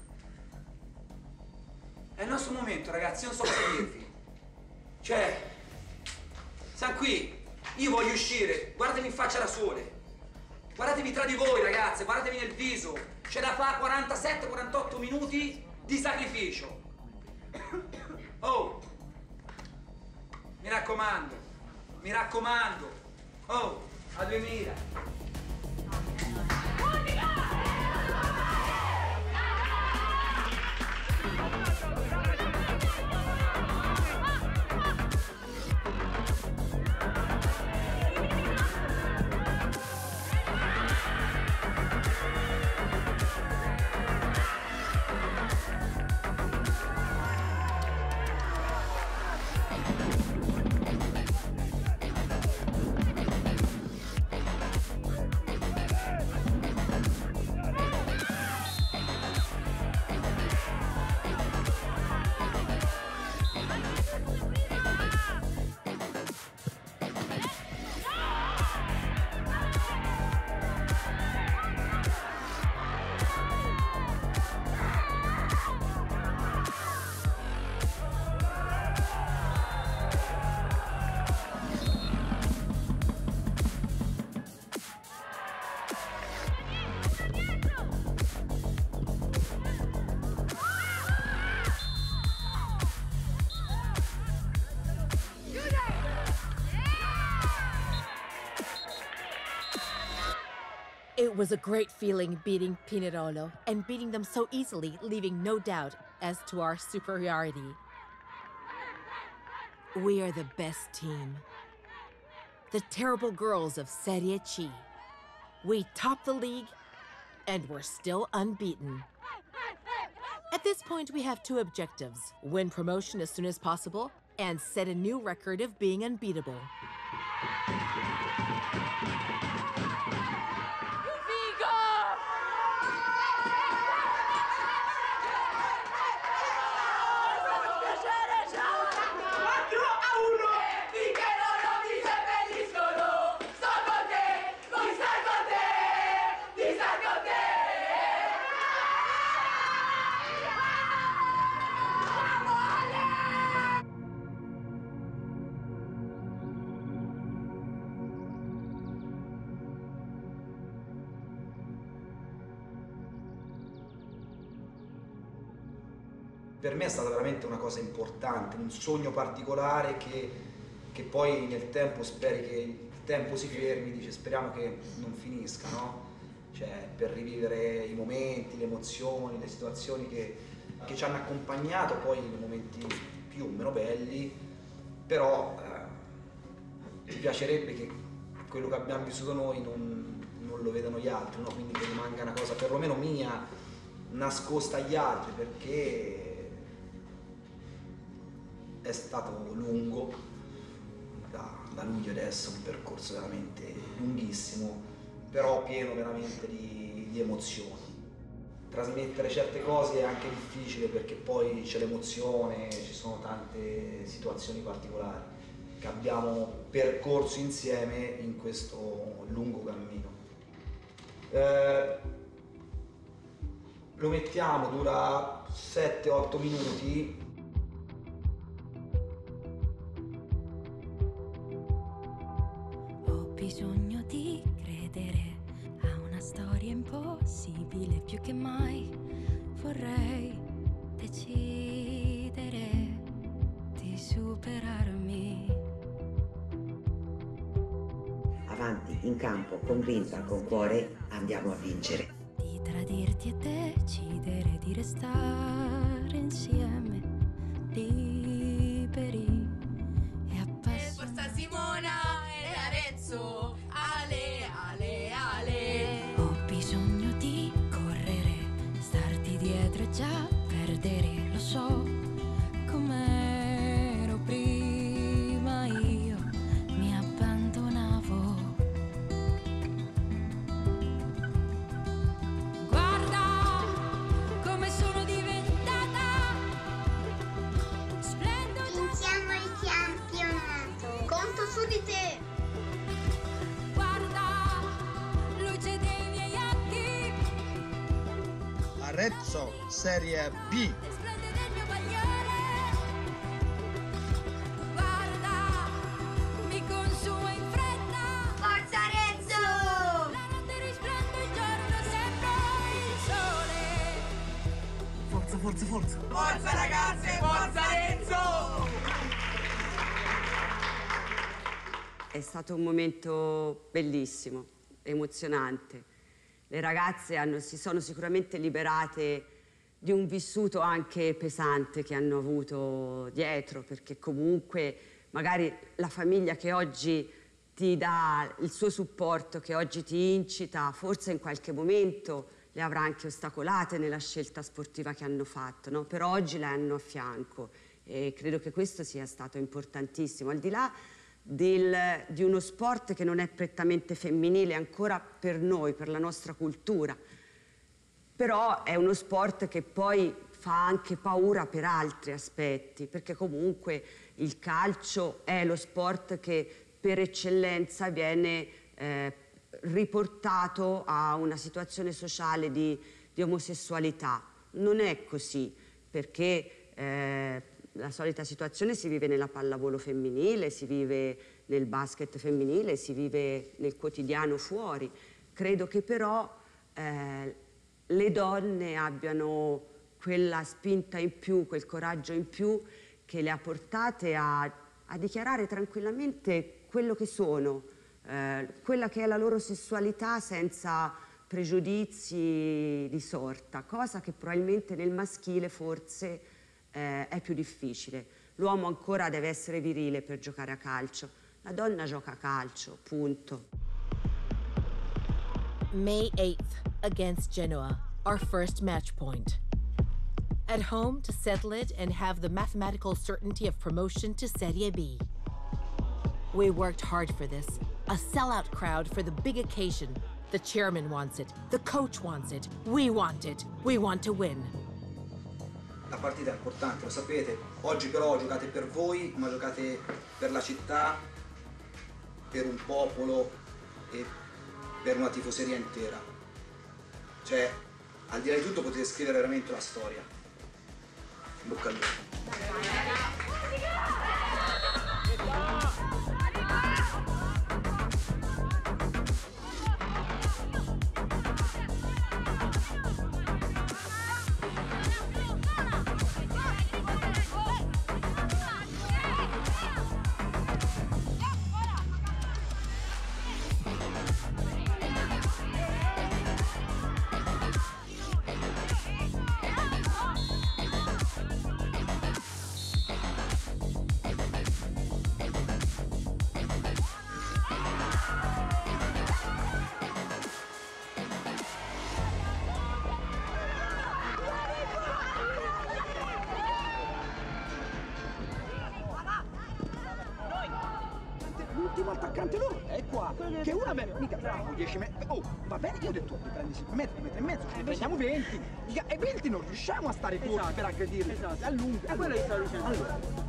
È il nostro momento, ragazzi, io non so cosa dirvi. Cioè, siamo qui, io voglio uscire, guardatemi in faccia da sole. Guardatevi tra di voi, ragazze, guardatevi nel viso. C'è da fare quarantasette quarantotto minuti di sacrificio. Oh, mi raccomando, mi raccomando. Oh, a duemila. It was a great feeling beating Pinerolo and beating them so easily, leaving no doubt as to our superiority. We are the best team. The terrible girls of Serie C. We top the league, and we're still unbeaten. At this point, we have two objectives: win promotion as soon as possible, and set a new record of being unbeatable. Per me è stata veramente una cosa importante, un sogno particolare che, che poi nel tempo speri che il tempo si fermi, dice speriamo che non finisca, no? Cioè per rivivere i momenti, le emozioni, le situazioni che, che ci hanno accompagnato poi in momenti più o meno belli, però eh, ci piacerebbe che quello che abbiamo vissuto noi non, non lo vedano gli altri, no? Quindi che rimanga una cosa perlomeno mia, nascosta agli altri, perché è stato lungo, da, da luglio adesso, un percorso veramente lunghissimo, però pieno veramente di, di emozioni. Trasmettere certe cose è anche difficile perché poi c'è l'emozione, ci sono tante situazioni particolari che abbiamo percorso insieme in questo lungo cammino. Eh, lo mettiamo, dura sette otto minuti. Bisogno di credere a una storia impossibile, più che mai vorrei decidere di superarmi. Avanti, in campo, con grinta, con cuore, andiamo a vincere. Di tradirti e decidere di restare insieme, liberi e appassionati. Forza Simona e Arezzo, ale, ale, ale. Ho bisogno di correre, starti dietro e già perdere, lo so com'ero prima io, mi abbandonavo. Guarda come sono diventata, splendo già. Vinciamo il campionato. Conto su di te. Guarda, luce dei miei occhi, Arezzo, Serie B. splende del mio bagliore. Guarda, mi consuma in fretta. Forza Arezzo! La notte risplende, il giorno sembra il sole. Forza, forza, forza. Forza ragazze, forza Arezzo! È stato un momento bellissimo, emozionante. Le ragazze hanno, si sono sicuramente liberate di un vissuto anche pesante che hanno avuto dietro, perché comunque magari la famiglia che oggi ti dà il suo supporto, che oggi ti incita, forse in qualche momento le avrà anche ostacolate nella scelta sportiva che hanno fatto, no? Però oggi le hanno a fianco e credo che questo sia stato importantissimo, al di là del, di uno sport che non è prettamente femminile ancora per noi, per la nostra cultura, però è uno sport che poi fa anche paura per altri aspetti, perché comunque il calcio è lo sport che per eccellenza viene eh, riportato a una situazione sociale di, di omosessualità. Non è così, perché eh, la solita situazione si vive nella pallavolo femminile, si vive nel basket femminile, si vive nel quotidiano fuori. Credo che però eh, le donne abbiano quella spinta in più, quel coraggio in più che le ha portate a, a dichiarare tranquillamente quello che sono, eh, quella che è la loro sessualità senza pregiudizi di sorta, cosa che probabilmente nel maschile forse eh, è più difficile. L'uomo ancora deve essere virile per giocare a calcio, la donna gioca a calcio, punto. May eighth, against Genoa, our first match point. At home to settle it and have the mathematical certainty of promotion to Serie B. We worked hard for this, a sellout crowd for the big occasion. The chairman wants it, the coach wants it, we want it, we want to win. La partita è importante, lo sapete, oggi però giocate per voi, ma giocate per la città, per un popolo e per una tifoseria intera. Cioè, al di là di tutto potete scrivere veramente una storia. In bocca al lupo. L'ultimo attaccante loro è qua, che una bene, mica bravo, dieci metri, oh, va bene che io ho detto, mi prendi cinque metri, un metro e mezzo, ne prendiamo venti, mica, e venti non riusciamo a stare corti esatto. per aggredirli, esatto. a lungo, è quello che sto dicendo. Allora.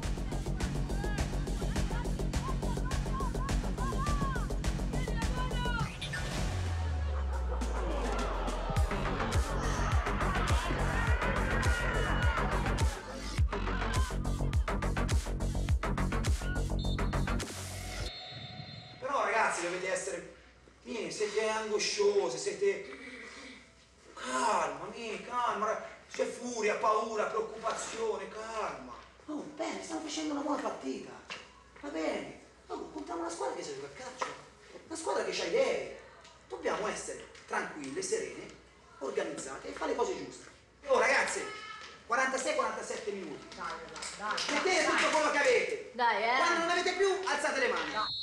Dovete essere, siete angosciosi, siete calma, mi, calma, C'è furia, paura, preoccupazione, calma. Oh, bene, stiamo facendo una buona partita. Va bene. Oh, puntiamo una squadra che sa giocare a calcio. Una squadra che ha idee. Dobbiamo essere tranquille, serene, organizzate e fare le cose giuste. Oh, ragazzi, quarantasei quarantasette minuti. Dai, dai, dai. Mettete tutto quello che avete. Dai, eh. Quando non avete più, alzate le mani. No.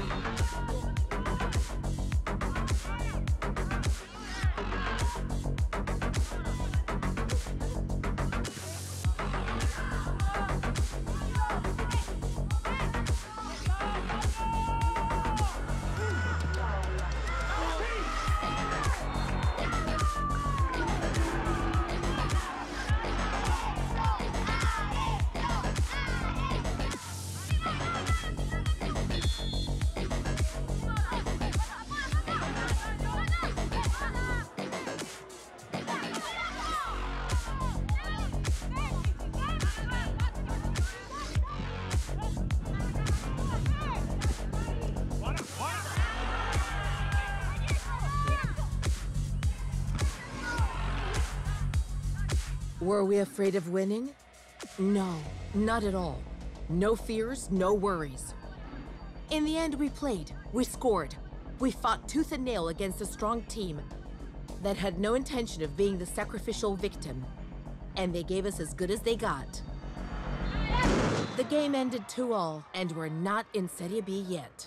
Were we afraid of winning? No, not at all. No fears, no worries. In the end, we played, we scored. We fought tooth and nail against a strong team that had no intention of being the sacrificial victim. And they gave us as good as they got. The game ended two all, and we're not in Serie B yet.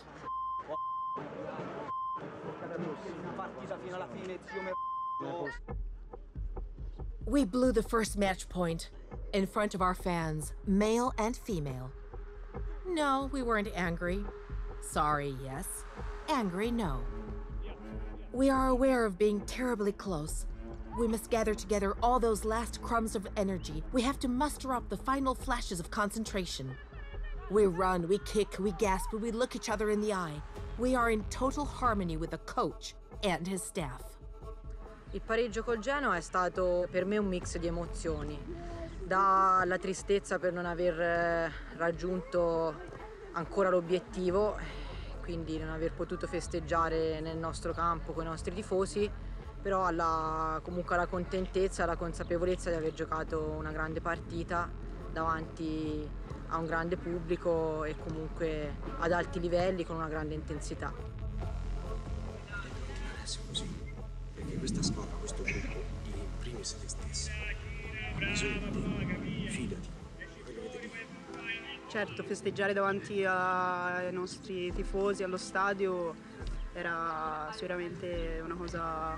We blew the first match point in front of our fans, male and female. No, we weren't angry. Sorry, yes. Angry, no. We are aware of being terribly close. We must gather together all those last crumbs of energy. We have to muster up the final flashes of concentration. We run, we kick, we gasp, we look each other in the eye. We are in total harmony with the coach and his staff. Il pareggio col Genoa è stato per me un mix di emozioni, dalla tristezza per non aver raggiunto ancora l'obiettivo, quindi non aver potuto festeggiare nel nostro campo con i nostri tifosi, però alla, comunque alla contentezza, alla consapevolezza di aver giocato una grande partita davanti a un grande pubblico e comunque ad alti livelli con una grande intensità. Adesso così. Perché questa squadra, questo gruppo, in primis te stessa, ha bisogno di te, fidati, quello che ti dico. Certo, festeggiare davanti ai nostri tifosi, allo stadio, era sicuramente una cosa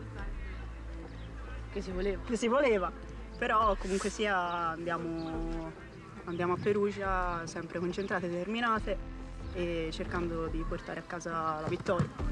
che si voleva. Che si voleva, però comunque sia andiamo, andiamo a Perugia sempre concentrate, determinate e cercando di portare a casa la vittoria.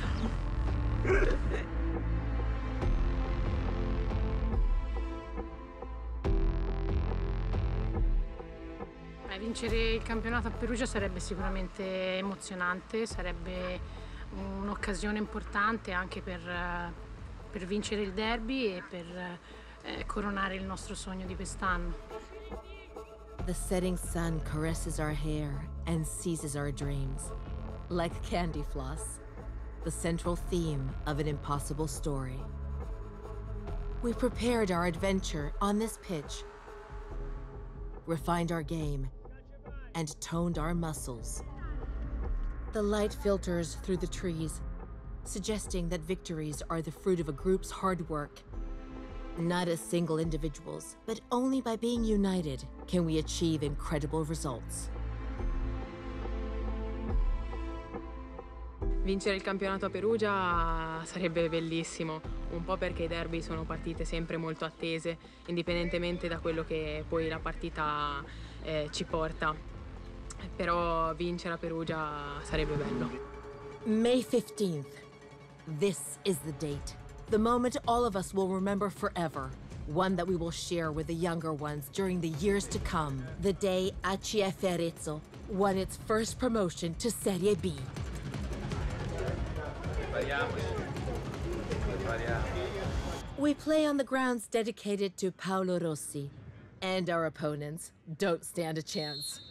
Vincere il campionato a Perugia sarebbe sicuramente emozionante, sarebbe un'occasione importante anche per, per vincere il derby e per eh, coronare il nostro sogno di quest'anno. The setting sun caresses our hair and seizes our dreams. Like candy floss, the central theme of an impossible story. We prepared our adventure on this pitch, refined our game, and toned our muscles. The light filters through the trees, suggesting that victories are the fruit of a group's hard work. Not as single individuals, but only by being united can we achieve incredible results. Vincere il campionato a Perugia sarebbe bellissimo, un po' perché i derby sono partite sempre molto attese, indipendentemente da quello che poi la partita eh, ci porta. Però vincere a Perugia sarebbe bello. May fifteenth. This is the date. The moment all of us will remember forever. One that we will share with the younger ones during the years to come. The day A C F Arezzo won its first promotion to Serie B. We play on the grounds dedicated to Paolo Rossi, and our opponents don't stand a chance.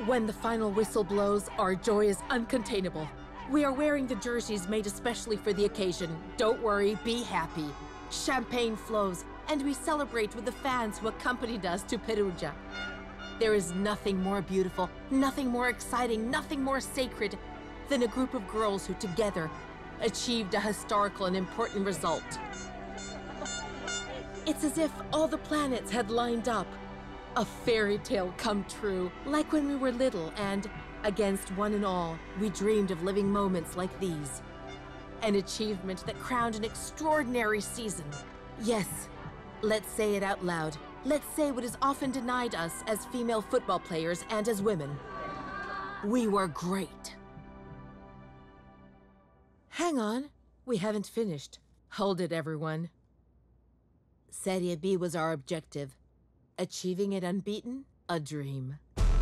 When the final whistle blows, our joy is uncontainable. We are wearing the jerseys made especially for the occasion. Don't worry, be happy. Champagne flows, and we celebrate with the fans who accompanied us to Perugia. There is nothing more beautiful, nothing more exciting, nothing more sacred than a group of girls who together achieved a historical and important result. It's as if all the planets had lined up. A fairy tale come true, like when we were little and, against one and all, we dreamed of living moments like these. An achievement that crowned an extraordinary season. Yes, let's say it out loud. Let's say what is often denied us as female football players and as women. We were great. Hang on, we haven't finished. Hold it, everyone. Serie B was our objective. Achieving it unbeaten, a dream.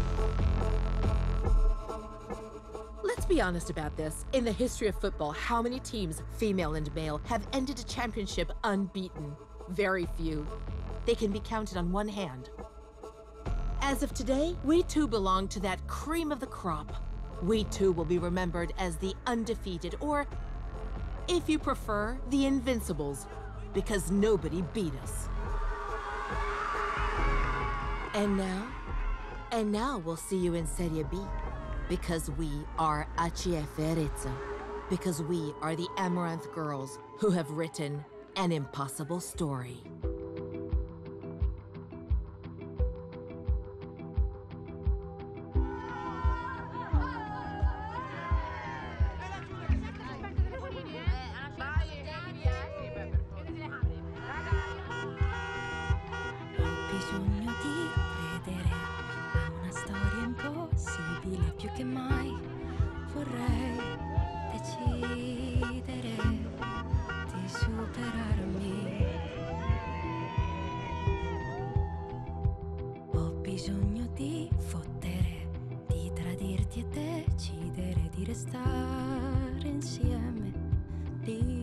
Let's be honest about this. In the history of football, how many teams, female and male, have ended a championship unbeaten? Very few. They can be counted on one hand. As of today, we too belong to that cream of the crop. We too will be remembered as the undefeated, or, if you prefer, the invincibles, because nobody beat us. And now, and now we'll see you in Serie B, because we are A C F Arezzo, because we are the Amaranth Girls who have written an impossible story. Bisogno di credere a una storia impossibile, più che mai vorrei decidere di superarmi. Ho bisogno di fottere, di tradirti e decidere di restare insieme, di